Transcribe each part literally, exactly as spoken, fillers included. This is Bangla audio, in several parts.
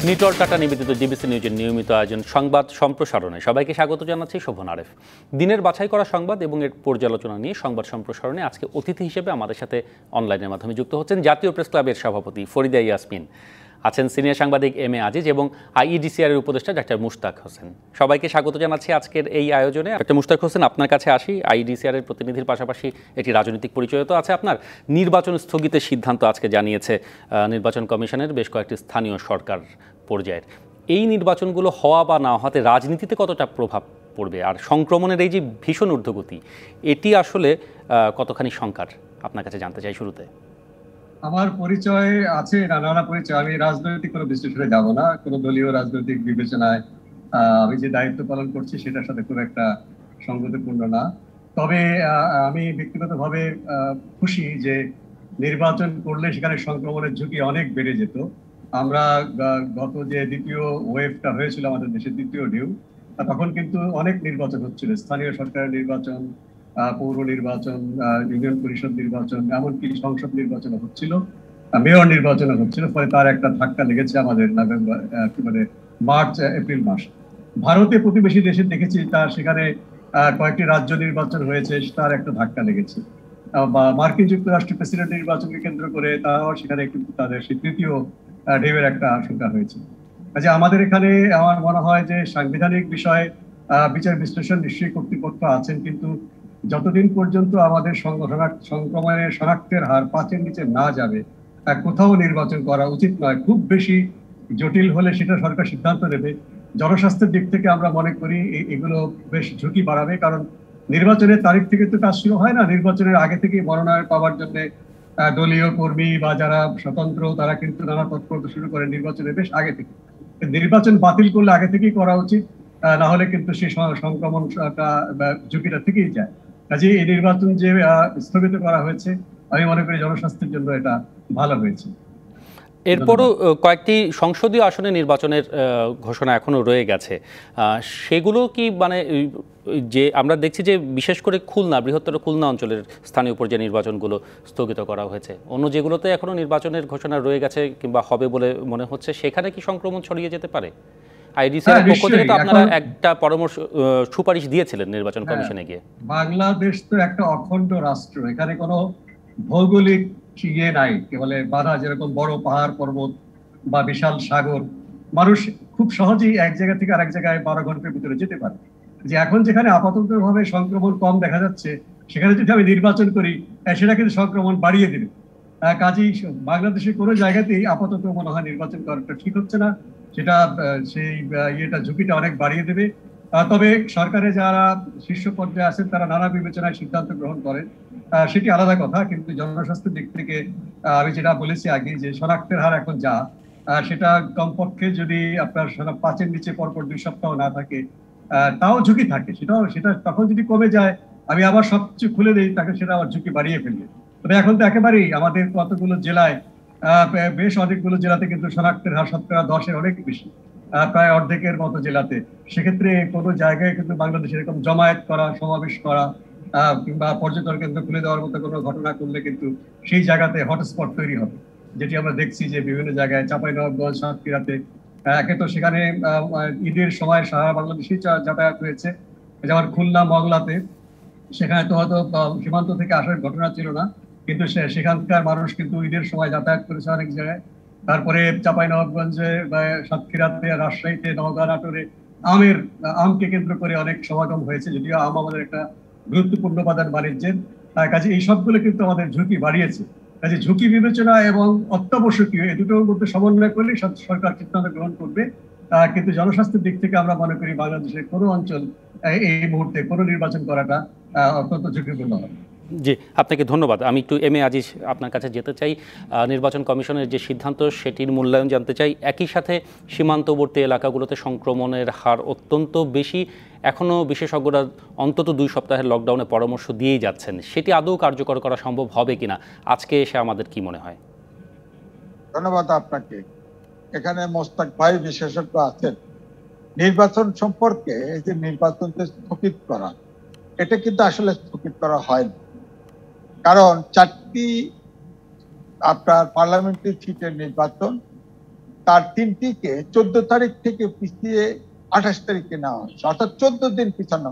নিটল টাটা নিবেদিত ডিবিসি নিউজের নিয়মিত আয়োজন সংবাদ সম্প্রসারণে সবাইকে স্বাগত জানাচ্ছি শোভন আরেফ। দিনের বাছাই করা সংবাদ এবং এর পর্যালোচনা নিয়ে সংবাদ সম্প্রসারণে আজকে অতিথি হিসেবে আমাদের সাথে অনলাইনের মাধ্যমে যুক্ত হচ্ছেন জাতীয় প্রেস ক্লাবের সভাপতি ফরিদা ইয়াসমিন, আছেন সিনিয়র সাংবাদিক এম এ আজিজ এবং আইইডিসিআর এর উপদেষ্টা ডাক্তার মুশতাক হোসেন। সবাইকে স্বাগত জানাচ্ছি আজকের এই আয়োজনে। ডাক্তার মুশতাক হোসেন, আপনার কাছে আসি। আইইডিসিআর এর প্রতিনিধির পাশাপাশি একটি রাজনৈতিক পরিচয় তো আছে আপনার। নির্বাচন স্থগিতের সিদ্ধান্ত আজকে জানিয়েছে নির্বাচন কমিশনের বেশ কয়েকটি স্থানীয় সরকার পর্যায়ের। এই নির্বাচনগুলো হওয়া বা না হওয়াতে রাজনীতিতে কতটা প্রভাব পড়বে, আর সংক্রমণের এই যে ভীষণ ঊর্ধ্বগতি, এটি আসলে কতখানি শঙ্কার আপনার কাছে জানতে চাই শুরুতে। আমার পরিচয় আছে, নানা পরিচয়। আমি রাজনৈতিক কোনো বিশ্লেষণে যাব না, কোনো দলীয় রাজনৈতিক বিবেচনায় আমি যে দায়িত্ব পালন করছি সেটার সাথে খুব একটা সঙ্গতিপূর্ণ না। তবে আমি ব্যক্তিগতভাবে খুশি যে নির্বাচন করলে সেখানে সংক্রমণের ঝুঁকি অনেক বেড়ে যেত। আমরা গত যে দ্বিতীয় ওয়েভটা হয়েছিল আমাদের দেশের দ্বিতীয় ঢেউ, তখন কিন্তু অনেক নির্বাচন হচ্ছিল, স্থানীয় সরকারের নির্বাচন, পৌর নির্বাচন, ইউনিয়ন পরিষদ নির্বাচন, এমনকি সংসদ নির্বাচন হচ্ছিল, মেয়র নির্বাচন হচ্ছিল। ফলে তার একটা ধাক্কা লেগেছে আমাদের নভেম্বর কি মানে মার্চ এপ্রিল মাস। ভারতে প্রতিবেশী দেশে দেখেছি তার সেখানে কয়েকটি রাজ্য নির্বাচন হয়েছে, তার একটা ধাক্কা লেগেছে। বা মার্কিন যুক্তরাষ্ট্রের প্রেসিডেন্ট নির্বাচনকে কেন্দ্র করে তারাও সেখানে কিন্তু তাদের সেই তৃতীয় ঢেউয়ের একটা আশঙ্কা হয়েছে। কাজে আমাদের এখানে আমার মনে হয় যে সাংবিধানিক বিষয়ে বিচার বিশ্লেষণ নিশ্চয়ই কর্তৃপক্ষ আছেন, কিন্তু যতদিন পর্যন্ত আমাদের সংক্রমণের শনাক্তের হার পাঁচের নিচে না যাবে কোথাও নির্বাচন করা উচিত নয়। খুব বেশি জটিল হলে সেটা সরকার সিদ্ধান্ত নেবে। জনস্বাস্থ্যের দিক থেকে আমরা মনে করি এগুলো বেশ ঝুঁকি বাড়াবে, কারণ নির্বাচনের তারিখ থেকে তো কাজ শুরু হয় না, নির্বাচনের আগে থেকে মনোনয়ন পাওয়ার জন্য দলীয় কর্মী বা যারা স্বতন্ত্র তারা কিন্তু নানা তৎপরতা শুরু করে নির্বাচনের বেশ আগে থেকে। নির্বাচন বাতিল করলে আগে থেকেই করা উচিত, না হলে কিন্তু সেই সংক্রমণটা ঝুঁকিটা থেকেই যায়। কাজে এই নির্বাচন যে স্থগিত করা হয়েছে আমি মনে করি জনস্বাস্থ্যের জন্য এটা ভালো হয়েছে। এরপরও কয়েকটি সংসদীয় আসনে নির্বাচনের ঘোষণা এখনো রয়ে গেছে, সেগুলো কি মানে যে আমরা দেখছি যে বিশেষ করে খুলনা, বৃহত্তর খুলনা অঞ্চলের স্থানীয় পর্যায়ে নির্বাচনগুলো স্থগিত করা হয়েছে, অন্য যেগুলোতে এখনো নির্বাচনের ঘোষণা রয়ে গেছে কিংবা হবে বলে মনে হচ্ছে, সেখানে কি সংক্রমণ ছড়িয়ে যেতে পারে? আইডিসিআর পক্ষ থেকে তো আপনারা একটা পরামর্শ সুপারিশ দিয়েছিলেন নির্বাচন কমিশনে গিয়ে। বাংলাদেশ তো একটা অখণ্ড রাষ্ট্র, এখানে কোনো ভৌগোলিক ইয়ে নাই, বলে বাধা, যেরকম বড় পাহাড় পর্বত বা বিশাল সাগর, মানুষ খুব সহজেই এক জায়গা থেকে আরেক জায়গায় বারো ঘন্টার ভিতরে যেতে পারে। যে এখন যেখানে আপাতত ভাবে সংক্রমণ কম দেখা যাচ্ছে, সেখানে যদি আমি নির্বাচন করি সেটা কিন্তু সংক্রমণ বাড়িয়ে দেবে। কাজেই বাংলাদেশের কোনো জায়গাতেই আপাতত মনে হয় নির্বাচন করাটা ঠিক হচ্ছে না, সেটা সেই ইয়েটা ঝুঁকিটা অনেক বাড়িয়ে দেবে। তবে সরকারে যারা শীর্ষ পর্যায়ে আছেন তারা নানা বিবেচনায় সিদ্ধান্ত গ্রহণ করেন, সেটি আলাদা কথা। কিন্তু জনস্বাস্থ্যের দিক থেকে আমি যেটা বলেছি আগে, যে শনাক্তের হার এখন যা, সেটা কমপক্ষে যদি আপনার পাঁচের নিচে পরপর দুই সপ্তাহ না থাকে তাও ঝুঁকি থাকে। সেটাও সেটা তখন যদি কমে যায়, আমি আবার সবকিছু খুলে দিই, তাকে সেটা আবার ঝুঁকি বাড়িয়ে ফেলবে। তবে এখন তো একেবারেই আমাদের কতগুলো জেলায়, বেশ অনেকগুলো জেলাতে কিন্তু শনাক্তের হার শতকরা দশের অনেক বেশি, প্রায় অর্ধেকের মতো জেলাতে। সেক্ষেত্রে কোনো জায়গায় কিন্তু বাংলাদেশে এরকম জমায়েত করা, সমাবেশ করা কিংবা পর্যটন কেন্দ্র খুলে দেওয়ার মতো কোনো ঘটনা করলে কিন্তু সেই জায়গাতে হটস্পট তৈরি হবে, যেটি আমরা দেখছি যে বিভিন্ন জায়গায় চাঁপাইনবাবগঞ্জ, সাতক্ষীরাতে একে তো সেখানে ঈদের সময় সারা বাংলাদেশেই যাতায়াত হয়েছে, যেমন খুলনা মংলাতে, সেখানে তো হয়তো সীমান্ত থেকে আসার ঘটনা ছিল না, কিন্তু সেখানকার মানুষ কিন্তু ঈদের সময় যাতায়াত করেছে অনেক জায়গায়। তারপরে চাঁপাইনবাবগঞ্জে, সাতক্ষীরাতে, রাজশাহীতে, নওগাঁ, নাটোরে আমের আমকে কেন্দ্র করে অনেক সমাগম হয়েছে, যদিও আম আমাদের একটা গুরুত্বপূর্ণ উপাদান বাণিজ্যের। তার কাজে এই সবগুলো কিন্তু আমাদের ঝুঁকি বাড়িয়েছে। কাজে ঝুঁকি বিবেচনা এবং অত্যাবশ্যকীয় এই দুটোর মধ্যে সমন্বয় করলে সরকার সিদ্ধান্ত গ্রহণ করবে। কিন্তু জনস্বাস্থ্যের দিক থেকে আমরা মনে করি বাংলাদেশের কোনো অঞ্চল এই মুহূর্তে কোনো নির্বাচন করাটা অত্যন্ত ঝুঁকিপূর্ণ হবে। জি, আপনাকে ধন্যবাদ। আমি একটু এম এ আজিজ আপনার কাছে যেতে চাই। নির্বাচন কমিশনের যে সিদ্ধান্ত সেটির মূল্যায়ন জানতে চাই। একই সাথে সীমান্তবর্তী এলাকাগুলোতে সংক্রমণের হার অত্যন্ত বেশি, এখনও বিশেষজ্ঞরা অন্তত দুই সপ্তাহের লকডাউনে পরামর্শ দিয়েই যাচ্ছেন, সেটি আদৌ কার্যকর করা সম্ভব হবে কিনা আজকে এসে আমাদের কি মনে হয়? ধন্যবাদ আপনাকে। এখানে মোস্তাক ভাই বিশেষজ্ঞ আছেন। নির্বাচন সম্পর্কে এই যে নির্বাচনকে স্থগিত করা, এটা কিন্তু আসলে স্থগিত করা হয়নি, কারণ চারটি আপনার পার্লামেন্টারি সিটের নির্বাচন তার তিনটিকে চোদ্দ তারিখ থেকে পিছিয়ে আঠাশ তারিখে নেওয়া হয়েছে, অর্থাৎ চোদ্দ দিন পিছানো।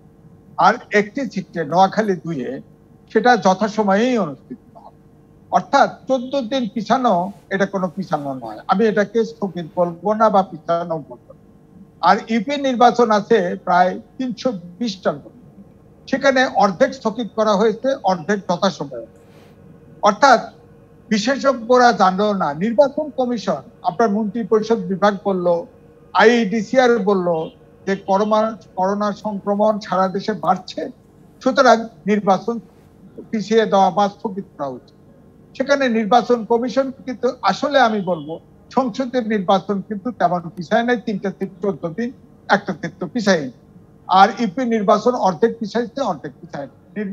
আর একটি সিটে নোয়াখালী দুইয়ে সেটা যথাসময়েই অনুষ্ঠিত হবে, অর্থাৎ চোদ্দ দিন পিছানো এটা কোনো পিছানো নয়। আমি এটাকে স্থগিত বলবো না বা পিছানো বলবো না। আর ইউপি নির্বাচন আছে প্রায় তিনশো বিশটার মতো, সেখানে অর্ধেক স্থগিত করা হয়েছে, অর্ধেক যথাসময়ে। অর্থাৎ বিশেষজ্ঞরা জানলো না, নির্বাচন কমিশন আপনার মন্ত্রী পরিষদ বিভাগ বললো, আইইডিসিআর বললো যে করোনা করোনা সংক্রমণ সারা দেশে বাড়ছে, সুতরাং নির্বাচন পিছিয়ে দেওয়া বা স্থগিত করা উচিত। সেখানে নির্বাচন কমিশন কিন্তু আসলে আমি বলবো সংসদের নির্বাচন কিন্তু তেমন পিছায় নাই, তিনটা সিট চোদ্দ দিন, একটা সিট তো পিছাই। আর ইউপি নির্বাচন অর্ধেক পিছাইছে, অর্ধেক পিছায়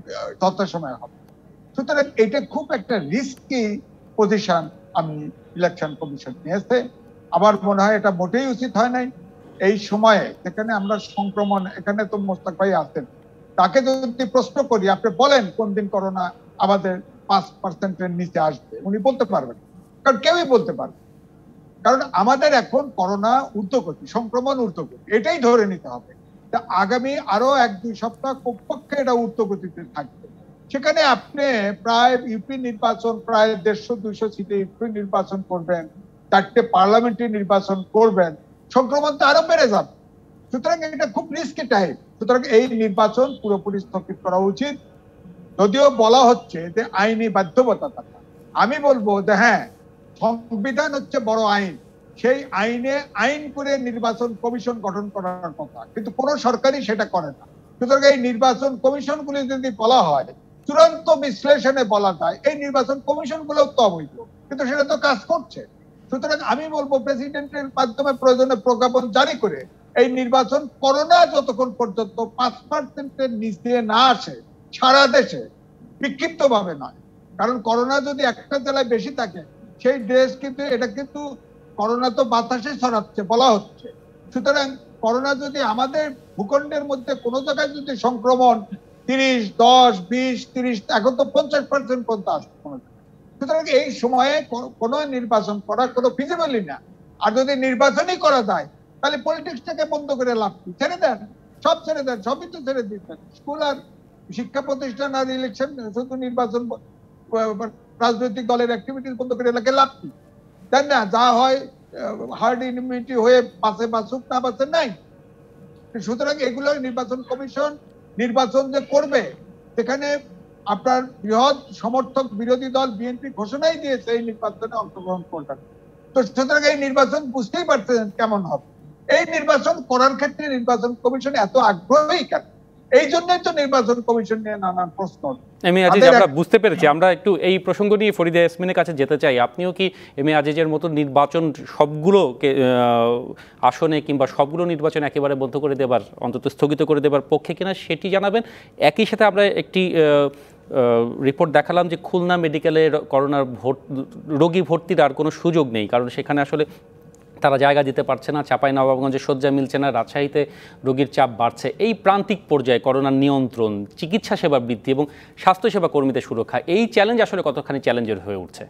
যথাসময় হবে। সুতরাং এটা খুব একটা রিস্কি পজিশন আমি ইলেকশন কমিশন নিয়েছে। আমার মনে হয় এটা মোটেই উচিত হয় নাই এই সময়ে, যেখানে আমরা সংক্রমণ, এখানে তো মোস্তাক ভাই আছেন, তাকে যদি প্রশ্ন করি আপনি বলেন কোন দিন করোনা আমাদের পাঁচ পার্সেন্টের নিচে আসবে, উনি বলতে পারবেন, কারণ কেউই বলতে পারবে। কারণ আমাদের এখন করোনা ঊর্ধ্বগতি, সংক্রমণ ঊর্ধ্বগতি, এটাই ধরে নিতে হবে। আগামী আরো এক দুই সপ্তাহ কমপক্ষে এটা ঊর্ধ্বগতিতে থাকবে। সেখানে আপনি প্রায় ইউপি নির্বাচন প্রায় দেড়শো দুইশো সিটে ইউপি নির্বাচন করবেন, চারটে পার্লামেন্টারি নির্বাচন করবেন, সংক্রমণ তো আরো বেড়ে যাবে। সুতরাং এটা খুব রিস্কি টাইম। সুতরাং এই নির্বাচন পুরোপুরি স্থগিত করা উচিত। যদিও বলা হচ্ছে যে আইনি বাধ্যবাধকতা, আমি বলবো যে হ্যাঁ, সংবিধান হচ্ছে বড় আইন, সেই আইনে আইন করে নির্বাচন কমিশন গঠন করার কথা, কিন্তু কোন সরকারই সেটা করে না। সুতরাং এই নির্বাচন কমিশন গুলি যদি বলা হয়, চূড়ান্ত বিশ্লেষণে বলা যায় এই নির্বাচন কমিশন গুলো তো অবৈধ, কিন্তু সেটা তো কাজ করছে। সুতরাং আমি বলবো প্রেসিডেন্টের মাধ্যমে প্রয়োজনে প্রজ্ঞাপন জারি করে এই নির্বাচন করোনা যতক্ষণ পর্যন্ত পাঁচ পার্সেন্টের নিচে না আসে সারা দেশে, বিক্ষিপ্ত ভাবে নয়, কারণ করোনা যদি একটা জেলায় বেশি থাকে সেই দেশ কিন্তু, এটা কিন্তু করোনা তো বাতাসে ছড়াচ্ছে বলা হচ্ছে। সুতরাং করোনা যদি আমাদের ভূখণ্ডের মধ্যে কোনো জায়গায় যদি সংক্রমণ তিরিশ দশ বিশ তিরিশ এখন তো পঞ্চাশ পার্সেন্ট পর্যন্ত আসছে, সুতরাং এই সময়ে কোনো নির্বাচন করা কোনো ফিজিবলই না। আর যদি নির্বাচনই করা যায় তাহলে পলিটিক্সটাকে বন্ধ করে লাভ কি? ছেড়ে দেন, সব ছেড়ে দেন, সবই তো ছেড়ে দিচ্ছেন, স্কুল আর শিক্ষা প্রতিষ্ঠান আর ইলেকশন, শুধু নির্বাচন রাজনৈতিক দলের অ্যাক্টিভিটিস বন্ধ করে এলাকে লাভ কি? তাই না? যা হয় হার্ড ইমিউনিটি হয়ে পাশে বাসুক না বাসে নাই। সুতরাং এগুলো নির্বাচন কমিশন নির্বাচন যে করবে, সেখানে আপনার বৃহৎ সমর্থক বিরোধী দল বিএনপি ঘোষণাই দিয়েছে এই নির্বাচনে অংশগ্রহণ করবেন। তো সুতরাং এই নির্বাচন বুঝতেই পারছেন কেমন হবে। এই নির্বাচন করার ক্ষেত্রে নির্বাচন কমিশন এত আগ্রহী কেন? এই জন্যই তো নির্বাচন কমিশন নিয়ে নানান প্রশ্ন। এম এ আজিজ, আমরা বুঝতে পেরেছি। আমরা একটু এই প্রসঙ্গ নিয়ে ফরিদা ইয়াসমিনের কাছে যেতে চাই। আপনিও কি এম এ আজিজের মতো নির্বাচন সবগুলো আসনে কিংবা সবগুলো নির্বাচন একেবারে বন্ধ করে দেবার, অন্তত স্থগিত করে দেবার পক্ষে কিনা সেটি জানাবেন। একই সাথে আমরা একটি রিপোর্ট দেখালাম যে খুলনা মেডিকেলে করোনার রোগী ভর্তির আর কোনো সুযোগ নেই, কারণ সেখানে আসলে তারা জায়গা দিতে পারছে না, চাঁপাইনবাবগঞ্জে শয্যা মিলছে না, রাজশাহীতে রোগীর চাপ বাড়ছে। এই প্রান্তিক পর্যায়ে করোনার নিয়ন্ত্রণ, চিকিৎসা সেবা বৃদ্ধি এবং স্বাস্থ্যসেবা কর্মীদের সুরক্ষা, এই চ্যালেঞ্জ আসলে কতখানি চ্যালেঞ্জের হয়ে উঠছে?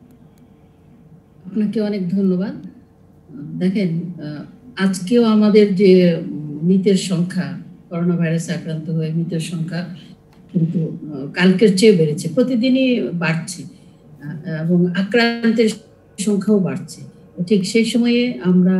আপনাকে অনেক ধন্যবাদ। দেখেন, আজকেও আমাদের যে মৃতের সংখ্যা, করোনা ভাইরাসে আক্রান্ত হয়ে মৃতের সংখ্যা কিন্তু কালকের চেয়ে বেড়েছে, প্রতিদিনই বাড়ছে এবং আক্রান্তের সংখ্যাও বাড়ছে। ঠিক সেই সময়ে আমরা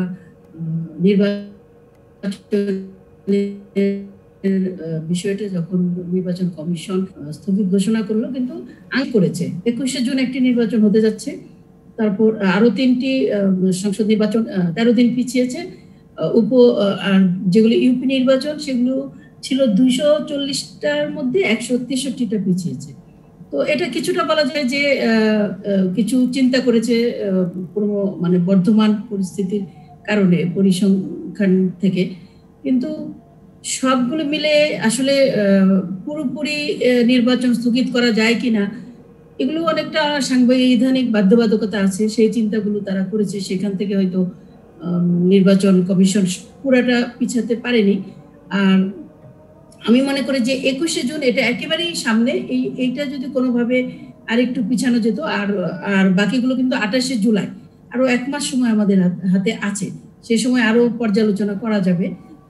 নির্বাচনের বিষয়টা যখন নির্বাচন কমিশন স্থগিত ঘোষণা করলো, কিন্তু আইন করেছে একুশে জুন একটি নির্বাচন হতে যাচ্ছে, তারপর আরো তিনটি সংসদ নির্বাচন তেরো দিন পিছিয়েছে, উপ আর যেগুলো ইউপি নির্বাচন সেগুলো ছিল দুইশো চল্লিশটার মধ্যে একশো তেষট্টিটা পিছিয়েছে। তো এটা কিছুটা বলা যায় যে কিছু চিন্তা করেছে পুরো মানে বর্ধমান পরিস্থিতির কারণে পরিসংখ্যান থেকে, কিন্তু সবগুলো মিলে আসলে পুরোপুরি নির্বাচন স্থগিত করা যায় কিনা এগুলো অনেকটা সাংবিধানিক বাধ্যবাধকতা আছে, সেই চিন্তাগুলো তারা করেছে। সেখান থেকে হয়তো নির্বাচন কমিশন পুরাটা পিছাতে পারেনি। আর আমি মনে করি যে একুশে জুন এটা একেবারেই সামনে, এই এইটা যদি কোনোভাবে আরেকটু পিছানো যেত, আর আর বাকিগুলো কিন্তু আঠাশে জুলাই আরো এক মাস সময় আমাদের হাতে আছে, সেই সময় আরো পর্যালোচনা করা যাবে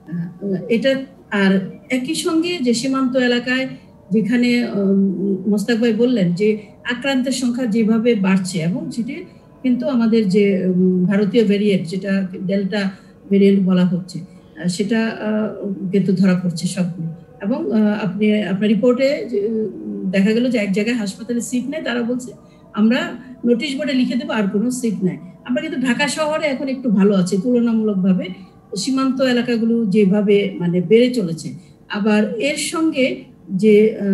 এটা। আর একই সঙ্গে যে সীমান্ত এলাকায় যেখানে মোস্তাক ভাই বললেন যে আক্রান্তের সংখ্যা যেভাবে বাড়ছে, এবং সেটি কিন্তু আমাদের যে ভারতীয় ভেরিয়েন্ট যেটা ডেল্টা ভেরিয়েন্ট বলা হচ্ছে সেটা কিন্তু ধরা পড়ছে সবগুলো। এবং আপনি আপনার রিপোর্টে দেখা গেল যে এক জায়গায় হাসপাতালে সিট নেই, তারা বলছে আমরা নোটিশ বোর্ডে লিখে দেবো আর কোনো সিট নাই। আমরা কিন্তু ঢাকা শহরে এখন একটু ভালো আছে তুলনামূলকভাবে, সীমান্ত এলাকাগুলো যেভাবে মানে বেড়ে চলেছে। আবার এর সঙ্গে যে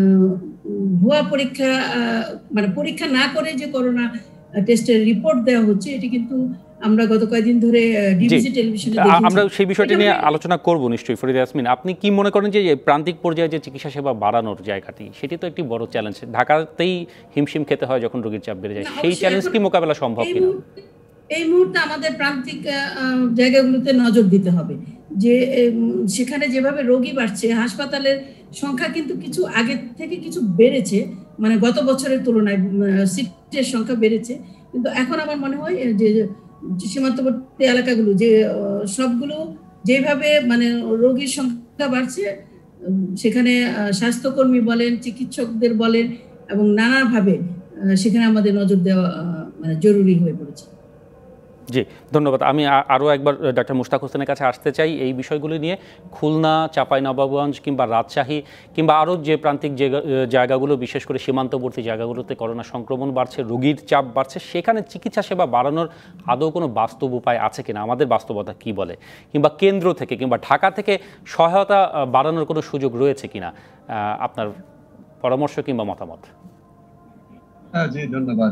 ভুয়া পরীক্ষা মানে পরীক্ষা না করে যে করোনা টেস্টের রিপোর্ট দেওয়া হচ্ছে, এটি কিন্তু আমরা গত কয়েকদিন ধরে ডিবিসি টেলিভিশনে দেখেছি। আমরা সেই বিষয়টি নিয়ে আলোচনা করব নিশ্চয়ই। ফরিদা ইয়াসমিন, আপনি কি মনে করেন যে প্রান্তিক পর্যায়ে যে চিকিৎসা সেবা বাড়ানোর জায়গাটি, সেটি তো একটি বড় চ্যালেঞ্জ। ঢাকাতেই হিমশিম খেতে হয় যখন রোগীর চাপ বেড়ে যায়, সেই চ্যালেঞ্জ কি মোকাবেলা সম্ভব কিনা? এই মুহূর্তে আমাদের প্রান্তিক জায়গাগুলোতে নজর দিতে হবে যে সেখানে যেভাবে রোগী বাড়ছে, হাসপাতালের সংখ্যা কিন্তু কিছু আগে থেকে কিছু বেড়েছে, মানে গত বছরের তুলনায় সিটের সংখ্যা বেড়েছে, কিন্তু এখন আমার মনে হয় যে সীমান্তবর্তী এলাকাগুলো যে সবগুলো যেভাবে মানে রোগীর সংখ্যা বাড়ছে, সেখানে স্বাস্থ্যকর্মী বলেন, চিকিৎসকদের বলেন, এবং নানাভাবে সেখানে আমাদের নজর দেওয়া মানে জরুরি হয়ে পড়েছে। জি, ধন্যবাদ। আমি আরও একবার ডক্টর মুশতাক হোসেনের কাছে আসতে চাই এই বিষয়গুলি নিয়ে। খুলনা, চাঁপাইনবাবগঞ্জ কিংবা রাজশাহী কিংবা আরও যে প্রান্তিক জায়গাগুলো, বিশেষ করে সীমান্তবর্তী জায়গাগুলোতে করোনা সংক্রমণ বাড়ছে, রোগীর চাপ বাড়ছে, সেখানে চিকিৎসা সেবা বাড়ানোর আদৌ কোনো বাস্তব উপায় আছে কিনা, আমাদের বাস্তবতা কি বলে, কিংবা কেন্দ্র থেকে কিংবা ঢাকা থেকে সহায়তা বাড়ানোর কোনো সুযোগ রয়েছে কিনা, আপনার পরামর্শ কিংবা মতামত? হ্যাঁ, জি, ধন্যবাদ।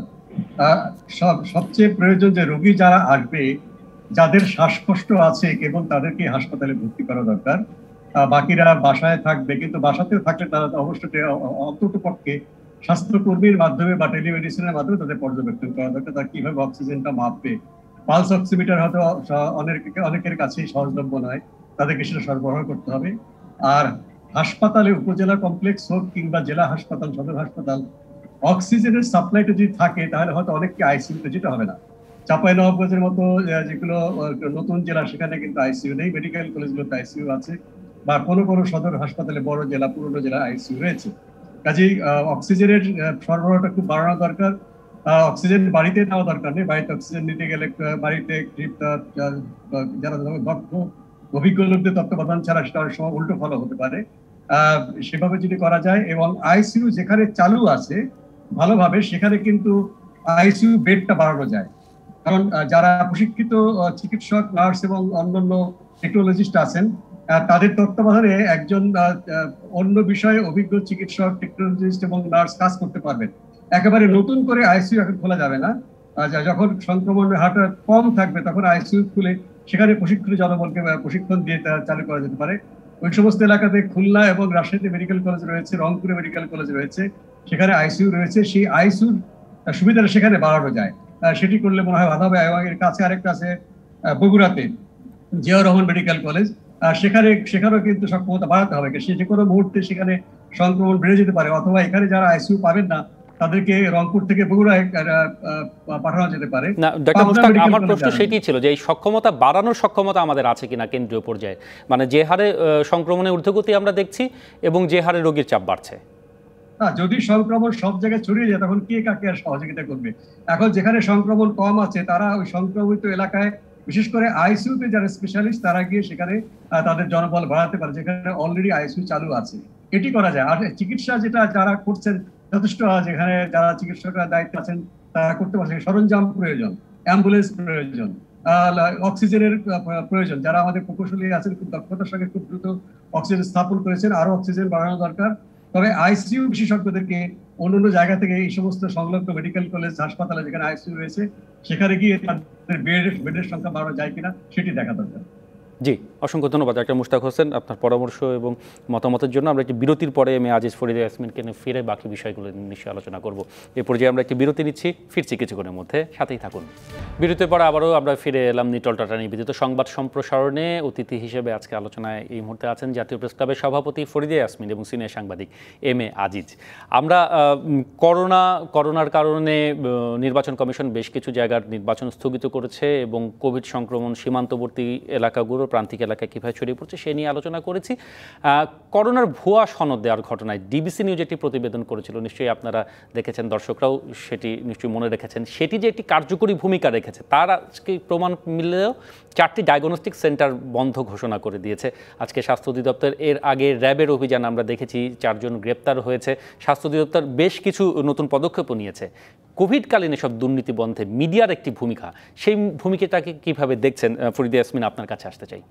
সব সবচেয়ে প্রয়োজন যে রোগী যারা আসবে, যাদের শ্বাসকষ্ট আছে, কেবল তাদেরকে হাসপাতালে ভর্তি করা দরকার। বাকিরা বাসায় থাকবে, কিন্তু বাসাতেও থাকলে তারা অবশ্যই অন্তত পক্ষে স্বাস্থ্যকর্মীর মাধ্যমে বা টেলিমেডিসিনের মাধ্যমে তাদের পর্যবেক্ষণ করা দরকার। তারা কিভাবে অক্সিজেনটা মাপবে, পালস অক্সিমিটার হয়তো অনেকের অনেকের কাছেই সহজলভ্য নয়, তাদেরকে সেটা সরবরাহ করতে হবে। আর হাসপাতালে উপজেলা কমপ্লেক্স হোক কিংবা জেলা হাসপাতাল, সদর হাসপাতাল, অক্সিজেনের সাপ্লাইটা যদি থাকে তাহলে হয়তো অনেককে আইসিইউতে যেতে হবে না। চাঁপাইনবাবগঞ্জের মতো যেগুলো নতুন জেলা, সেখানে কিন্তু আইসিইউ নেই, মেডিকেল কলেজগুলোতে আইসিইউ আছে, বা কোনো কোনো সদর হাসপাতালে, বড় জেলা, পুরনো জেলা আইসিইউ রয়েছে। কাজেই অক্সিজেনের সরবরাহটা খুব বাড়ানো দরকার। অক্সিজেন বাড়িতে নেওয়া দরকার নেই, বাড়িতে অক্সিজেন নিতে গেলে বাড়িতে যারা দক্ষ অভিজ্ঞ লোকদের তত্ত্বাবধান ছাড়া সেটা অনেক সময় উল্টো ফলো হতে পারে। আহ সেভাবে যদি করা যায়, এবং আইসিইউ যেখানে চালু আছে ভালোভাবে, সেখানে কিন্তু আইসিইউ বেডটা বাড়ানো যায়। কারণ যারা প্রশিক্ষিত চিকিৎসক, নার্স এবং অন্যান্য টেকনোলজিস্ট আছেন, তাদের তত্ত্বাবধানে একজন অন্য বিষয়ে অভিজ্ঞ চিকিৎসক, টেকনোলজিস্ট এবং নার্স কাজ করতে পারবেন। একেবারে নতুন করে আইসিইউ এখন খোলা যাবে না। যখন সংক্রমণের হারটা কম থাকবে তখন আইসিইউ খুলে সেখানে প্রশিক্ষিত জনবলকে প্রশিক্ষণ দিয়ে চালু করা যেতে পারে। ওই সমস্ত এলাকাতে খুলনা এবং রাজশাহীতে মেডিকেল কলেজ রয়েছে, রংপুরে মেডিকেল কলেজ রয়েছে, সেখানে আইসিইউ রয়েছে, সেই আইসিইউর সুবিধাটা সেখানে বাড়ানো যায়। সেটি করলে মনে হয় ভালো হবে। এবং এর কাছে আরেকটা আছে বগুড়াতে, জিয়াউর রহমান মেডিকেল কলেজ, সেখানে সেখানেও কিন্তু সক্ষমতা বাড়াতে হবে। সে যে কোনো মুহূর্তে সেখানে সংক্রমণ বেড়ে যেতে পারে, অথবা এখানে যারা আইসিইউ পাবেন না তাদেরকে রংপুর থেকে বগুড়ায় পাঠানো যেতে পারে। না ডক্টর মুশতাক, আমার প্রশ্ন সেটাই ছিল যে এই সক্ষমতা বাড়ানোর সক্ষমতা আমাদের আছে কিনা কেন্দ্রীয় পর্যায়ে, মানে যে হারে সংক্রমণের ঊর্ধ্বগতি আমরা দেখছি এবং যে হারে রোগীর চাপ বাড়ছে। না, যদি সংক্রমণ সব জায়গায় ছড়িয়ে যায় তখন কে কাকে আর সহযোগিতা করবে? এখন যেখানে সংক্রমণ কম আছে তারা ওই সংক্রমিত এলাকায়, বিশেষ করে আইসিইউতে যারা স্পেশালিস্ট, তারা গিয়ে সেখানে তাদের জনবল বাড়াতে পারে যেখানে অলরেডি আইসিইউ চালু আছে। এটি করা যায়। আর চিকিৎসা যেটা যারা করছেন যথেষ্ট, যেখানে যারা চিকিৎসকরা দায়িত্ব আছেন তারা করতে পারছেন, সরঞ্জাম প্রয়োজন, অ্যাম্বুলেন্স প্রয়োজন, অক্সিজেনের প্রয়োজন। যারা আমাদের প্রকৌশলী আছেন খুব দক্ষতার সঙ্গে খুব দ্রুত অক্সিজেন স্থাপন করেছেন, আরো অক্সিজেন বাড়ানো দরকার। তবে আইসিইউ বিশেষজ্ঞদেরকে অন্যান্য জায়গা থেকে এই সমস্ত সংলগ্ন মেডিকেল কলেজ, হাসপাতালে যেখানে আইসিইউ রয়েছে সেখানে গিয়ে তাদের বেড বেডের সংখ্যা বাড়ানো যায় কিনা সেটি দেখা দরকার। জি, অসংখ্য ধন্যবাদ ডাক্তার মুশতাক হোসেন আপনার পরামর্শ এবং মতামতের জন্য। আমরা একটি বিরতির পরে এম এ আজিজ ফরিদা ইয়াসমিনকে নিয়ে ফিরে বাকি বিষয়গুলো নিশ্চয়ই আলোচনা করব। এ পর্যায়ে আমরা একটি বিরতি নিচ্ছি, ফিরছি কিছুক্ষণের মধ্যে, সাথেই থাকুন। বিরতির পরে আবারও আমরা ফিরে এলাম নিটল টাটা নিবেদিত সংবাদ সম্প্রসারণে। অতিথি হিসেবে আজকে আলোচনায় এই মুহূর্তে আছেন জাতীয় প্রেস ক্লাবের সভাপতি ফরিদা ইয়াসমিন এবং সিনিয়র সাংবাদিক এম এ আজিজ। আমরা করোনা করোনার কারণে নির্বাচন কমিশন বেশ কিছু জায়গার নির্বাচন স্থগিত করেছে এবং কোভিড সংক্রমণ সীমান্তবর্তী এলাকাগুলো প্রান্তিক এলাকায় কীভাবে ছড়িয়ে পড়ছে সে নিয়ে আলোচনা করেছি। করোনার ভুয়া সনদ দেওয়ার ঘটনায় ডিবিসি নিউজ একটি প্রতিবেদন করেছিল, নিশ্চয়ই আপনারা দেখেছেন, দর্শকরাও সেটি নিশ্চয়ই মনে রেখেছেন। সেটি যে একটি কার্যকরী ভূমিকা রেখেছে তার আজকে প্রমাণ মিললেও চারটি ডায়াগনস্টিক সেন্টার বন্ধ ঘোষণা করে দিয়েছে আজকে স্বাস্থ্য অধিদপ্তর। এর আগে র্যাবের অভিযান আমরা দেখেছি, চারজন গ্রেপ্তার হয়েছে। স্বাস্থ্য অধিদপ্তর বেশ কিছু নতুন পদক্ষেপও নিয়েছে। কোভিডকালীন এসব দুর্নীতি বন্ধে মিডিয়ার একটি ভূমিকা, সেই ভূমিকাটাকে কিভাবে দেখছেন ফরিদা ইয়াসমিন, আপনার কাছে আসতে চাই।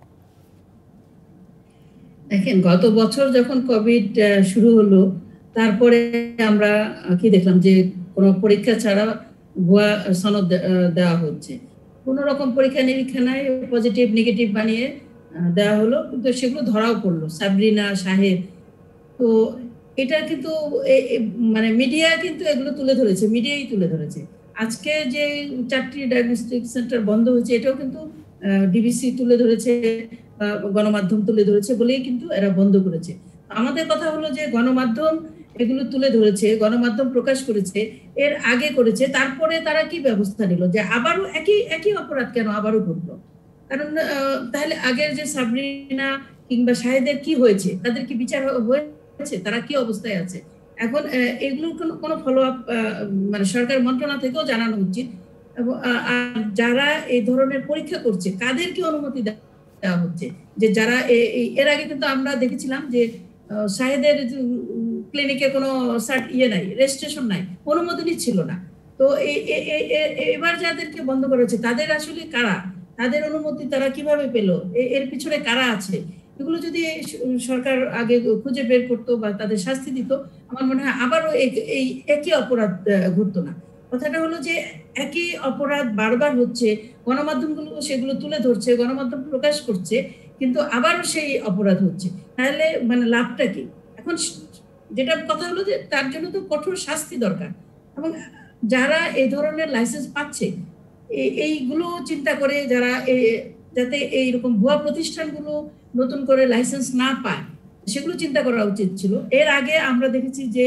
দেখেন, গত বছর যখন কোভিড শুরু হলো তারপরে আমরা কি দেখলাম যে কোনো পরীক্ষা ছাড়া ভুয়া সনদ দেওয়া হচ্ছে। কোনো রকম পরীক্ষা নিরীক্ষা নাই, পজিটিভ নেগেটিভ বানিয়ে দেওয়া হলো, কিন্তু সেগুলো ধরাও পড়লো, সাবরিনা সাহেব। তো এটা কিন্তু মানে মিডিয়া কিন্তু এগুলো তুলে ধরেছে, মিডিয়াই তুলে ধরেছে। আজকে যে চারটি ডায়াগনস্টিক সেন্টার বন্ধ হয়েছে এটাও কিন্তু ডিবিসি তুলে ধরেছে, গণমাধ্যম তুলে ধরেছে বলেই কিন্তু এরা বন্ধ করেছে। আমাদের কথা হলো যে গণমাধ্যম এগুলো তুলে ধরেছে, গণমাধ্যম প্রকাশ করেছে, এর আগে করেছে, তারপরে তারা কি ব্যবস্থা নিল যে আবারও একই একই অপরাধ কেন আবারও ঘটলো? কারণ তাহলে আগের যে সাবরিনা কিংবা শাহেদের কি হয়েছে, তাদের কি বিচার হয়েছে, তারা কি অবস্থায় আছে? এখন এগুলোর কোনো ফলো আপ মানে সরকার মন্ত্রণালয় থেকেও জানানো উচিত। এবং যারা এই ধরনের পরীক্ষা করছে কাদেরকে অনুমতি দেওয়া হচ্ছে, যে যারা এর আগে কিন্তু আমরা দেখেছিলাম যে শাহেদের ক্লিনিকে কোনো ইয়ে নাই, রেজিস্ট্রেশন নাই, অনুমোদনই ছিল না। তো এবার যাদেরকে বন্ধ করা হচ্ছে তাদের আসলে কারা, তাদের অনুমতি তারা কিভাবে পেলো, এর পিছনে কারা আছে, এগুলো যদি সরকার আগে খুঁজে বের করতো বা তাদের শাস্তি দিত, আমার মনে হয় আবারও এই একই অপরাধ ঘটতো না। কথাটা হলো যে একই অপরাধ বারবার হচ্ছে, গণমাধ্যমগুলো সেগুলো তুলে ধরছে, গণমাধ্যম প্রকাশ করছে, কিন্তু আবারও সেই অপরাধ হচ্ছে। তাহলে মানে লাভটা কি? এখন যেটা কথা হলো যে তার জন্য তো কঠোর শাস্তি দরকার, এবং যারা এই ধরনের লাইসেন্স পাচ্ছে এইগুলো চিন্তা করে যারা যাতে এইরকম ভুয়া প্রতিষ্ঠানগুলো নতুন করে লাইসেন্স না পায় সেগুলো চিন্তা করা উচিত ছিল। এর আগে আমরা দেখেছি যে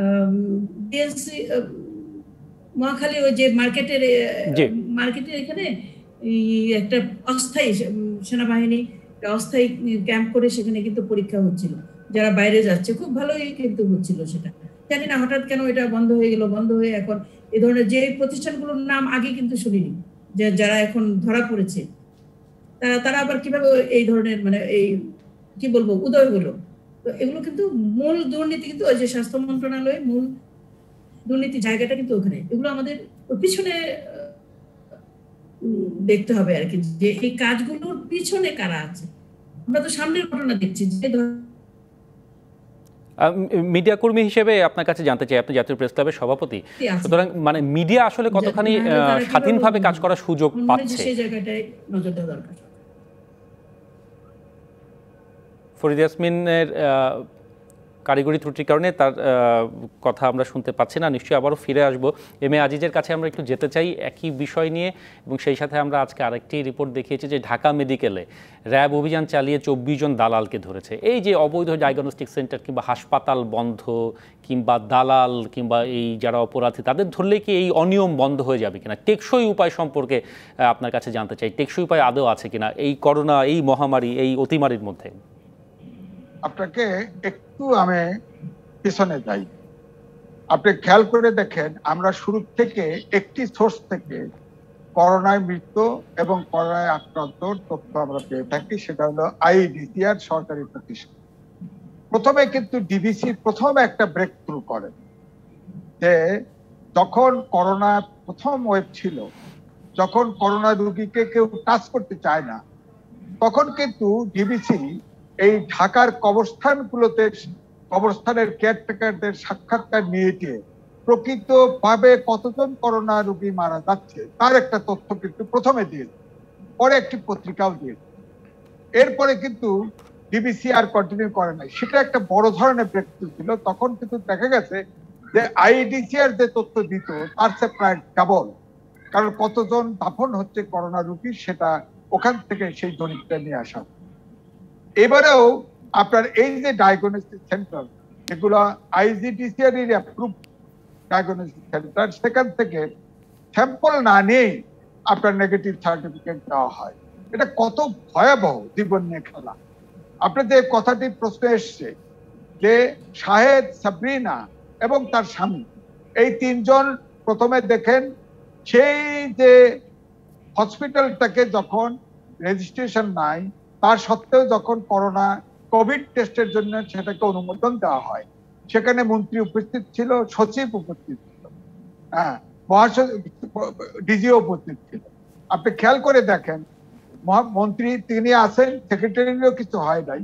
ডিএসসি মহাখালী ওই যে মার্কেটের মার্কেটের এখানে একটা অস্থায়ী সেনাবাহিনী অস্থায়ী ক্যাম্প করে সেখানে কিন্তু পরীক্ষা হচ্ছিল, যারা বাইরে যাচ্ছে খুব ভালোই কিন্তু হচ্ছিল। সেটা জানি না হঠাৎ কেন এটা বন্ধ হয়ে গেল। বন্ধ হয়ে এখন এই ধরনের যে প্রতিষ্ঠানগুলোর নাম আগে কিন্তু শুনিনি, যে যারা এখন ধরা পড়েছে তারা তারা আবার কিভাবে এই ধরনের মানে এই কি বলবো উদয় হলো। তো এগুলো কিন্তু মূল দুর্নীতি কিন্তু ওই যে স্বাস্থ্য মন্ত্রণালয়ের মূল দুর্নীতি জায়গাটা কিন্তু ওখানে। এগুলো আমাদের পিছনে দেখতে হবে আর কি, যে এই কাজগুলোর পিছনে কারা আছে। আমরা তো সামনের ঘটনা দেখছি। যে মিডিয়া কর্মী হিসেবে আপনার কাছে জানতে চাই, আপনি জাতীয় প্রেস ক্লাবের সভাপতি, সুতরাং মানে মিডিয়া আসলে কতখানি স্বাধীনভাবে কাজ করার সুযোগ পাচ্ছে সেই জায়গাটায় নজর দেওয়া দরকার। ফরিদা ইয়াসমিনের কারিগরি ত্রুটির কারণে তার কথা আমরা শুনতে পাচ্ছি না, নিশ্চয়ই আবারও ফিরে আসবো। এম এ আজিজের কাছে আমরা একটু যেতে চাই একই বিষয় নিয়ে, এবং সেই সাথে আমরা আজকে আরেকটি রিপোর্ট দেখিয়েছি যে ঢাকা মেডিকেলে র্যাব অভিযান চালিয়ে চব্বিশ জন দালালকে ধরেছে। এই যে অবৈধ ডায়াগনস্টিক সেন্টার কিংবা হাসপাতাল বন্ধ কিংবা দালাল কিংবা এই যারা অপরাধী তাদের ধরলে কি এই অনিয়ম বন্ধ হয়ে যাবে কিনা, টেকসই উপায় সম্পর্কে আপনার কাছে জানতে চাই। টেকসই উপায় আদৌ আছে কিনা এই করোনা, এই মহামারী, এই অতিমারির মধ্যে? আপনাকে একটু আমি পিছনে যাই। আপনি খেয়াল করে দেখেন, আমরা শুরু থেকে একটি সোর্স থেকে করোনায় মৃত্যু এবং করোনায় আক্রান্ত তথ্য আমরা পেয়ে থাকি, সেটা হলো আইইড আর সরকারি প্রতিষ্ঠান। প্রথমে কিন্তু ডিবিসি প্রথম একটা ব্রেক থ্রু করে, যে যখন করোনা প্রথম ওয়েভ ছিল, যখন করোনা রোগীকে কেউ টাচ করতে চায় না, তখন কিন্তু ডিবিসি এই ঢাকার কবরস্থানগুলোতে কবরস্থানের কেয়ারটেকারদের সাক্ষাৎকার নিয়ে গিয়ে প্রকৃতভাবে কতজন করোনা রোগী মারা যাচ্ছে তার একটা তথ্য কিন্তু প্রথমে দিয়েছে, পরে একটি পত্রিকাও দিয়েছে। এরপরে কিন্তু ডিবিসি আর কন্টিনিউ করে নাই, সেটা একটা বড় ধরনের ব্রেকথ্রু ছিল। তখন কিন্তু দেখা গেছে যে আইইডিসিআর যে তথ্য দিত তার চেয়ে প্রায় ডাবল, কারণ কতজন দাফন হচ্ছে করোনা রোগী সেটা ওখান থেকে সেই দলিলটা নিয়ে আসা। এবারেও আপনার এই যে ডায়াগনস্টিক সেন্টার, এগুলো আইজিডিসিআর এর অ্যাপ্রুভ ডায়াগনস্টিক সেন্টার, সেখান থেকে স্যাম্পল না নিয়ে আপনার নেগেটিভ সার্টিফিকেট দেওয়া হয়। এটা কত ভয়াবহ জীবন নিয়ে খেলা। আপনার যে কথাটি প্রশ্ন এসছে যে শাহেদ, সাবরিনা এবং তার স্বামী, এই তিনজন প্রথমে দেখেন সেই যে হসপিটালটাকে যখন রেজিস্ট্রেশন নাই তার সত্ত্বেও যখন করোনা কোভিড টেস্টের জন্য সেটাকে অনুমোদন দেওয়া হয়, সেখানে মন্ত্রী উপস্থিত ছিল, সচিব উপস্থিত ছিল, হ্যাঁ, মহাসচিব, ডিজিও উপস্থিত ছিল। আপনি খেয়াল করে দেখেন মন্ত্রী তিনি আছেন, সেক্রেটারিরও কিছু হয় নাই,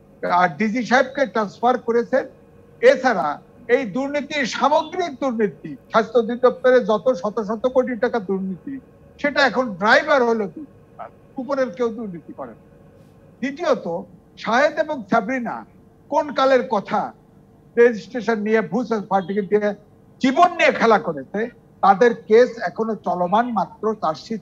আর ডিজি সাহেবকে ট্রান্সফার করেছেন। এছাড়া এই দুর্নীতির সামগ্রিক দুর্নীতি, স্বাস্থ্য অধিদপ্তরে যত শত শত কোটি টাকা দুর্নীতি, সেটা এখন ড্রাইভার হলো উপরের কেউ দুর্নীতি করে। দ্বিতীয়ত, শাহেদ এবং সাবরিনা কোন কালের কথা রেজিস্ট্রেশন নিয়ে ভূ সার্টিফিকেট দিয়ে জীবন নিয়ে খেলা করেছে, তাদের কেস এখনো চলমান, মাত্র চার্জশিট।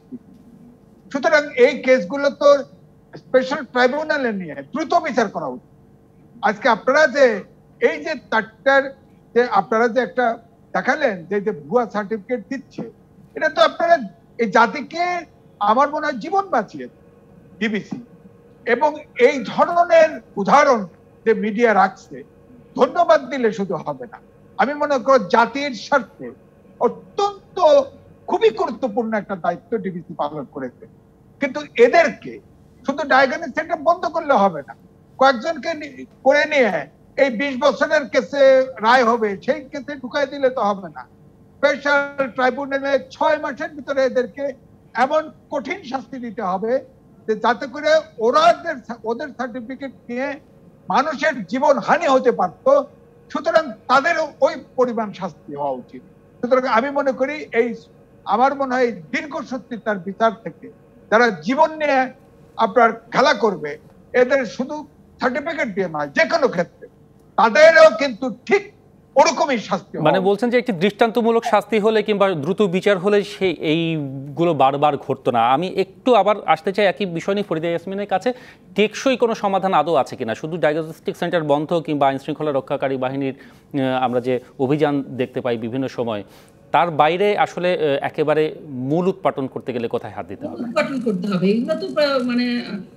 সুতরাং এই কেসগুলো তো স্পেশাল ট্রাইব্যুনালে নিয়ে দ্রুত বিচার করা উচিত। আজকে আপনারা যে এই যে তারটার যে আপনারা যে একটা দেখালেন যে যে ভুয়া সার্টিফিকেট দিচ্ছে, এটা তো আপনারা এই জাতিকে আমার মনে হয় জীবন বাঁচিয়েছে ডিবিসি। এবং এই ধরনের উদাহরণ যে মিডিয়া রাখছে, ধন্যবাদ দিলে শুধু হবে না, আমি মনে করি জাতির স্বার্থে অত্যন্ত খুবই গুরুত্বপূর্ণ একটা দায়িত্ব ডিবিসি পালন করেছে। কিন্তু এদেরকে শুধু ডায়াগনস্টিক সেন্টার বন্ধ করলে হবে না, কয়েকজনকে করে নিয়ে এই বিশ বছরের কেসে রায় হবে সেই কেসে ঢুকাই দিলে তো হবে না। স্পেশাল ট্রাইব্যুনালে ছয় মাসের ভিতরে এদেরকে এমন কঠিন শাস্তি দিতে হবে যে যাতে করে ওরা ওদের সার্টিফিকেট নিয়ে মানুষের জীবন হানি হতে পারতো। সুতরাং তাদের ওই পরিমাণ শাস্তি হওয়া উচিত। সুতরাং আমি মনে করি এই আমার মনে হয় দীর্ঘসূত্রিতার বিচার থেকে যারা জীবন নিয়ে আপনার খেলা করবে, এদের শুধু সার্টিফিকেট দিয়ে নয়, যে কোনো ক্ষেত্রে তাদেরও কিন্তু ঠিক ওরকমই শাস্তি। মানে বলছেন যে একটি দৃষ্টান্তমূলক শাস্তি হলে কিংবা দ্রুত বিচার হলে সেই এইগুলো বারবার ঘটতো না। আমি একটু আবার আসতে চাই একই বিষয় নিয়ে ফরিদা ইয়াসমিনের কাছে, টেকসই কোনো সমাধান আদৌ আছে কিনা? শুধু ডায়াগনস্টিক সেন্টার বন্ধ কিংবা আইন শৃঙ্খলা রক্ষাকারী বাহিনীর আমরা যে অভিযান দেখতে পাই বিভিন্ন সময়, তার বাইরে আসলে একেবারে মূল উৎপাটন করতে গেলে কোথায় হাত দিতে হবে? উৎপাটন করতে হবে, এগুলো তো মানে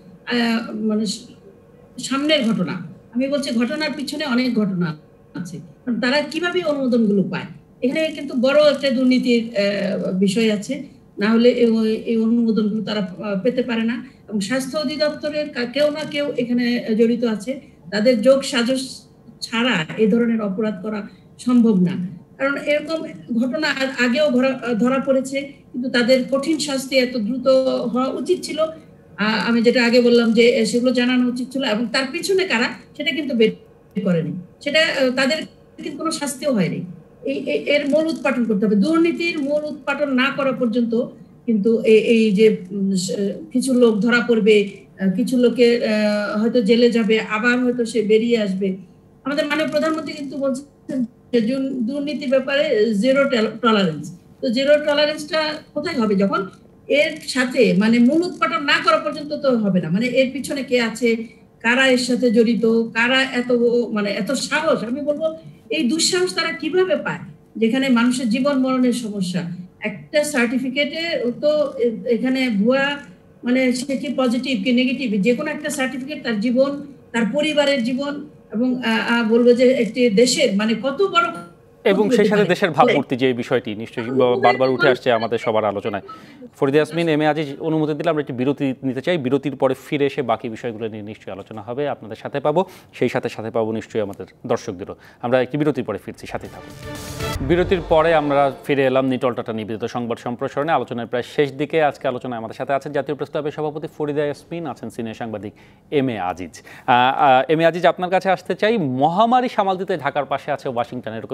মানে সামনের ঘটনা। আমি বলছি ঘটনার পিছনে অনেক ঘটনা আছে, তারা কিভাবে অনুমোদন গুলো পায়, এখানে কিন্তু বড় একটা দুর্নীতির বিষয় আছে, না হলে এই অনুমোদন গুলো তারা পেতে পারে না। এবং স্বাস্থ্য অধিদপ্তরের কেউ না কেউ এখানে জড়িত আছে, তাদের যোগ সাজস ছাড়া এই ধরনের অপরাধ করা সম্ভব না। কারণ এরকম ঘটনা আগেও ধরা পড়েছে, কিন্তু তাদের কঠিন শাস্তি এত দ্রুত হওয়া উচিত ছিল। আমি যেটা আগে বললাম যে সেগুলো জানানো উচিত ছিল, এবং তার পিছনে কারা সেটা কিন্তু বের করেনি, সেটা তাদের কিন্তু কোনো শাস্তিও হয়নি। এই এর মূল উৎপাটন করতে হবে। দুর্নীতির মূল উৎপাটন না করা পর্যন্ত কিন্তু এই যে কিছু লোক ধরা পড়বে, কিছু লোকের হয়তো জেলে যাবে, আবার হয়তো সে বেরিয়ে আসবে। আমাদের মাননীয় প্রধানমন্ত্রী কিন্তু বলছেন যে দুর্নীতির ব্যাপারে জিরো টলারেন্স। তো জিরো টলারেন্সটা কোথায় হবে? যখন এর সাথে মানে মূল উৎপাটন না করা পর্যন্ত তো হবে না। মানে এর পিছনে কে আছে, কারা এর সাথে জড়িত, কারা এত মানে এত সাহস, আমি বলবো এই দুঃসাহস তারা কিভাবে পায়, যেখানে মানুষের জীবন মরণের সমস্যা। একটা সার্টিফিকেটে তো এখানে ভুয়া মানে সে কি পজিটিভ কি নেগেটিভ, যে কোনো একটা সার্টিফিকেট তার জীবন, তার পরিবারের জীবন, এবং বলবো যে একটি দেশের মানে কত বড়, এবং সেই সাথে দেশের ভাবমূর্তি যে বিষয়টি নিশ্চয়ই বারবার উঠে আসছে আমাদের সবার আলোচনায়। ফরিদা ইয়াসমিন, এম এ আজিজ, অনুমতি দিলে আমরা একটি বিরতি নিতে চাই। বিরতির পরে ফিরে এসে বাকি বিষয়গুলো নিয়ে নিশ্চয়ই আলোচনা হবে, আপনাদের সাথে পাবো, সেই সাথে সাথে পাবো নিশ্চয়ই আমাদের দর্শকদেরও। আমরা একটি বিরতির পরে ফিরছি, সাথে থাকুন। বিরতির পরে আমরা ফিরে এলাম নিটলটাটা নিবেদিত সংবাদ সম্প্রসারণে। আলোচনার প্রায় শেষ দিকে। আজকে আলোচনায় আমাদের সাথে আছেন জাতীয় প্রেস ক্লাবের সভাপতি ফরিদা ইয়াসমিন, আছেন সিনিয়র সাংবাদিক M A Aziz. M A Aziz, আপনার কাছে আসতে চাই, মহামারী সামাল দিতে ঢাকার পাশে আছে ওয়াশিংটন, এরকম একটি খবর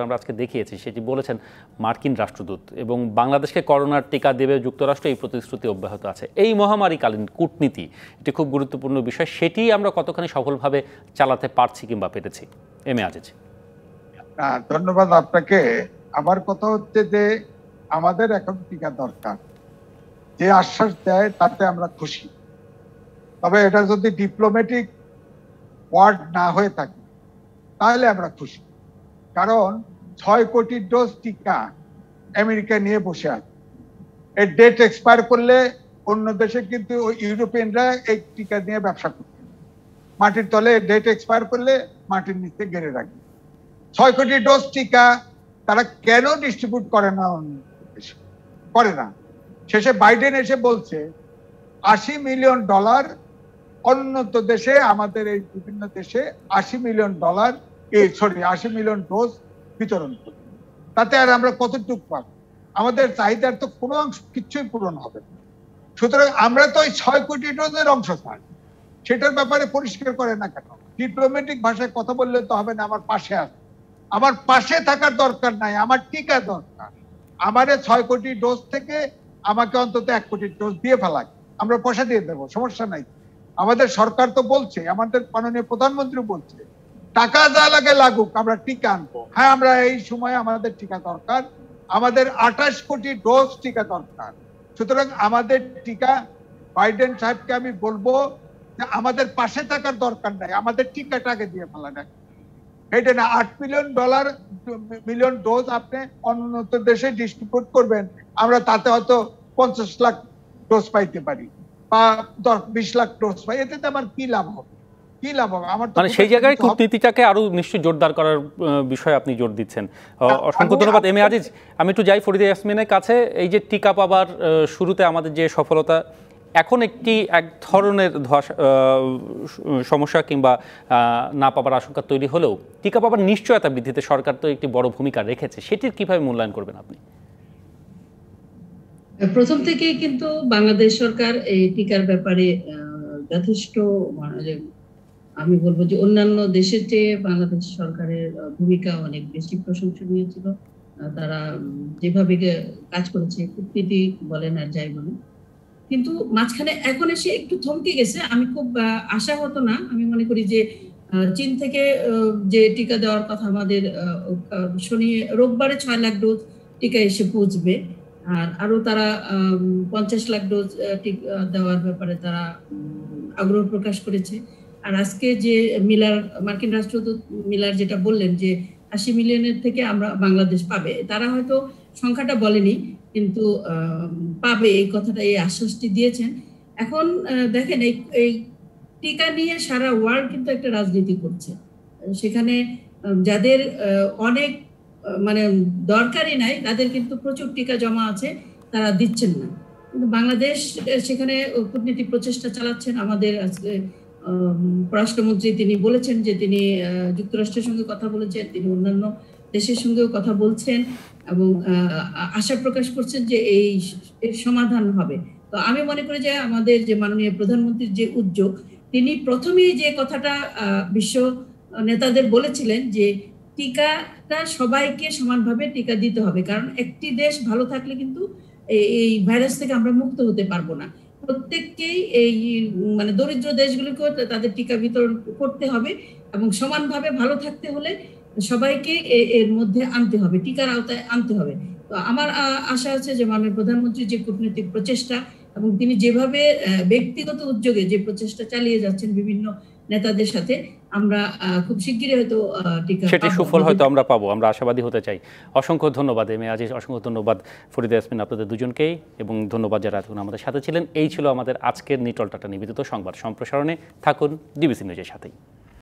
আমরা আজকে দেখিয়েছি সেটি বলেছেন মার্কিন রাষ্ট্রদূত, এবং বাংলাদেশকে করোনার টিকা দেবে যুক্তরাষ্ট্র এই প্রতিশ্রুতি অব্যাহত আছে। এই মহামারীকালীন কূটনীতি এটি খুব গুরুত্বপূর্ণ বিষয়, সেটি আমরা কতখানি সফলভাবে চালাতে পারছি কিংবা পেরেছি? M A Aziz. ধন্যবাদ আপনাকে। আমার কথা হচ্ছে যে আমাদের এখন টিকা দরকার, যে আশ্বাস দেয় তাতে আমরা খুশি, তবে এটা যদি ডিপ্লোম্যাটিক ওয়ার্ড না হয়ে থাকে তাহলে আমরা খুশি। কারণ ছয় কোটি ডোজ টিকা আমেরিকা নিয়ে বসে আছে, এর ডেট এক্সপায়ার করলে অন্য দেশে কিন্তু ইউরোপিয়ানরা এই টিকা নিয়ে ব্যবসা করছে, মাটির তলে ডেট এক্সপায়ার করলে মাটির নিচে গেড়ে রাখে। ছয় কোটি ডোজ টিকা তারা কেন ডিস্ট্রিবিউট করে না? করে না। শেষে বাইডেন এসে বলছে আশি মিলিয়ন ডলার অন্যত দেশে, আমাদের এই বিভিন্ন দেশে আশি মিলিয়ন ডলার এই সরি আশি মিলিয়ন ডোজ বিতরণ করবে। তাতে আর আমরা কতটুকু পাবো? আমাদের চাহিদার তো কোনো অংশ কিচ্ছুই পূরণ হবে না। সুতরাং আমরা তো ওই ছয় কোটি ডোজের অংশ চাই, সেটার ব্যাপারে পরিষ্কার করে না কেন? ডিপ্লোম্যাটিক ভাষায় কথা বললে তো হবে না। আমার পাশে আছে, আমার পাশে থাকার দরকার নাই, আমার টিকা দরকার। আমাদের ছয় কোটি ডোজ থেকে আমাকে অন্তত এক কোটি ডোজ দিয়ে ফেলাক, আমরা পয়সা দিয়ে দেবো, সমস্যা নাই। আমাদের সরকার তো বলছে, আমাদের মাননীয় প্রধানমন্ত্রী বলছে টাকা যা লাগে লাগুক, আমরা টিকা আনবো। হ্যাঁ, আমরা এই সময় আমাদের টিকা দরকার, আমাদের আঠাশ কোটি ডোজ টিকা দরকার। সুতরাং আমাদের টিকা, বাইডেন সাহেবকে আমি বলবো যে আমাদের পাশে থাকার দরকার নাই, আমাদের টিকাটাকে দিয়ে ফেলা যায়। এটা না আট মিলিয়ন ডলার মিলিয়ন ডোজ আপনি অন্যান্য দেশে ডিস্ট্রিবিউট করবেন, আমরা তাতে হয়তো পঞ্চাশ লাখ ডোজ পাইতে পারি বা দশ বিশ লাখ ডোজ পাই, এতে আমার কি লাভ হবে? কি লাভ হবে আমার? মানে সেই জায়গায় কূটনীতিটাকে আরো নিশ্চয়ই জোরদার করার বিষয়ে আপনি জোর দিচ্ছেন। অসংখ্য ধন্যবাদ এম এ আজিজ। আমি একটু যাই ফরিদা ইয়াসমিনের কাছে। এই যে টিকা পাবার শুরুতে আমাদের যে সফলতা, এখন একটি এক ধরনের সমস্যা কিংবা না পাবার আশঙ্কা তৈরি হলেও টিকা পাবার নিশ্চয়তা বৃদ্ধিতে সরকার তো একটি বড় ভূমিকা রেখেছে, সেটির কিভাবে মূল্যায়ন করবেন আপনি? প্রথম থেকেই কিন্তু বাংলাদেশ সরকার এই টিকার ব্যাপারে যথেষ্ট, আমি বলবো যে অন্যান্য দেশের চেয়ে বাংলাদেশ সরকারের ভূমিকা অনেক বেশি প্রশংসনীয় ছিল। তারা যেভাবে কাজ করেছে, কূটনীতি বলেন আর যাই বলেন, কিন্তু মাঝখানে এখন এসে একটু থমকে গেছে। আমি খুব আশাহত না। আমি মনে করি যে চীন থেকে যে টিকা দেওয়ার কথা আমাদের শনি রোববারে ছয় লাখ ডোজ টিকা এসে পৌঁছবে, আর আরো তারা পঞ্চাশ লাখ ডোজ টিকা দেওয়ার ব্যাপারে তারা আগ্রহ প্রকাশ করেছে। আর আজকে যে মিলার, মার্কিন রাষ্ট্রদূত মিলার যেটা বললেন যে আশি মিলিয়নের থেকে আমরা বাংলাদেশ পাবে, তারা হয়তো সংখ্যাটা বলেনি কিন্তু পাবে এই কথাটা, এই আশ্বাসটি দিয়েছেন। এখন দেখেন এই এই টিকা নিয়ে সারা ওয়ার্ল্ড কিন্তু একটা রাজনীতি করছে। সেখানে যাদের অনেক মানে দরকারই নাই, তাদের কিন্তু প্রচুর টিকা জমা আছে, তারা দিচ্ছেন না। কিন্তু বাংলাদেশ সেখানে কূটনীতি প্রচেষ্টা চালাচ্ছেন। আমাদের আজকে পররাষ্ট্রমন্ত্রী তিনি বলেছেন যে তিনি যুক্তরাষ্ট্রের সঙ্গে কথা বলেছেন, তিনি অন্যান্য দেশের সঙ্গেও কথা বলছেন এবং আশা প্রকাশ করছেন যে এই সমাধান হবে। তো আমি মনে করি যে আমাদের যে মাননীয় প্রধানমন্ত্রীর যে উদ্যোগ, তিনি প্রথমেই যে কথাটা বিশ্ব নেতাদের বলেছিলেন যে টিকাটা সবাইকে সমানভাবে টিকা দিতে হবে, কারণ একটি দেশ ভালো থাকলে কিন্তু এই ভাইরাস থেকে আমরা মুক্ত হতে পারবো না। প্রত্যেককেই এই মানে দরিদ্র দেশগুলিকেও তাদের টিকা বিতরণ করতে হবে এবং সমানভাবে ভালো থাকতে হলে সবাইকে এর মধ্যে আনতে হবে, টিকার আওতায় আনতে হবে। তো আমার আশা আছে যে মাননীয় প্রধানমন্ত্রীর যে কূটনৈতিক প্রচেষ্টা এবং তিনি যেভাবে ব্যক্তিগত উদ্যোগে যে প্রচেষ্টা চালিয়ে যাচ্ছেন বিভিন্ন নেতাদের সাথে, আমরা খুব শিগগিরই হয়তো টিকা সেটি সুফল হয়তো আমরা পাবো, আমরা আশাবাদী হতে চাই। অসংখ্য ধন্যবাদ এম এ আজিজ, অসংখ্য ধন্যবাদ ফরিদা ইয়াসমিন, আপনাদের দুজনকেই, এবং ধন্যবাদ যারা এতক্ষণ আমাদের সাথে ছিলেন। এই ছিল আমাদের আজকের নিটল টাটা নিবেদিত সংবাদ সম্প্রসারণে। থাকুন ডিবিসি নিউজের সাথেই।